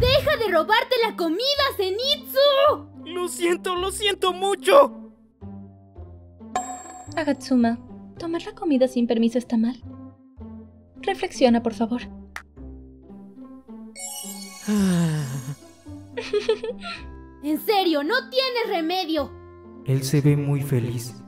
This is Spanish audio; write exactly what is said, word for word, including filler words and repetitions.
¡Deja de robarte la comida, Zenitsu! Lo siento, lo siento mucho. Agatsuma, ¿tomar la comida sin permiso está mal? Reflexiona, por favor. En serio, no tienes remedio. Él se ve muy feliz.